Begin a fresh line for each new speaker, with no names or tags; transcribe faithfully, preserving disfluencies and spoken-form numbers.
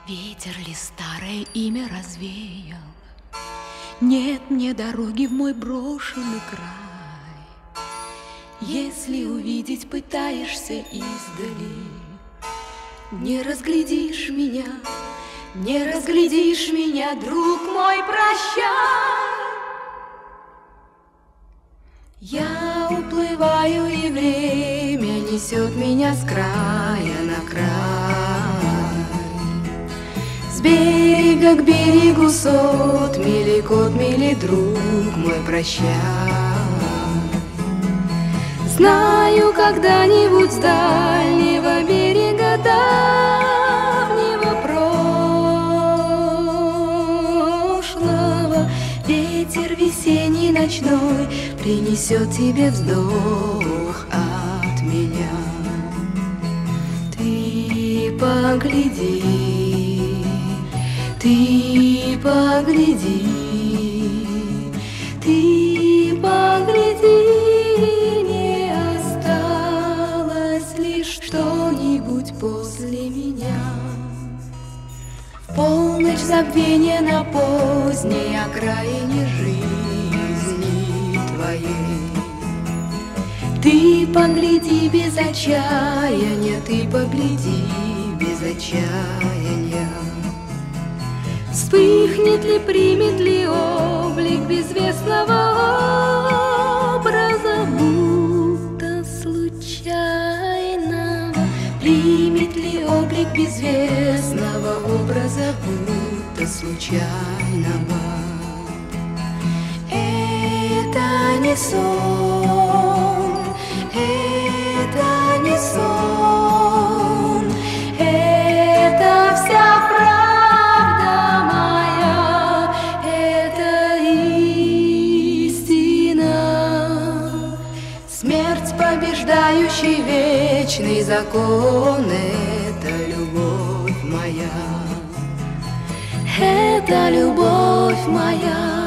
Ветер ли старое имя развеял? Нет мне дороги в мой брошенный край. Если увидеть пытаешься издали, не разглядишь меня, не разглядишь меня, друг мой, прощай. Я уплываю, и время несет меня с края на край. С берега к берегу сот мили, кот мили, друг мой, прощай. Знаю, когда-нибудь с дальнего берега давнего прошлого ветер весенний ночной принесет тебе вздох от меня. Ты погляди, ты погляди, ты погляди, не осталось лишь что-нибудь после меня. В полночь забвения на поздней окраине жизни твоей. Ты погляди без отчаяния, ты погляди без отчаяния. Вспыхнет ли, примет ли облик безвестного образа, будто случайного? Примет ли облик безвестного образа, будто случайного? Это не сон, это не сон, это вся правда моя, это истина. Смерть, побеждающий вечный закон, это любовь моя, это любовь моя.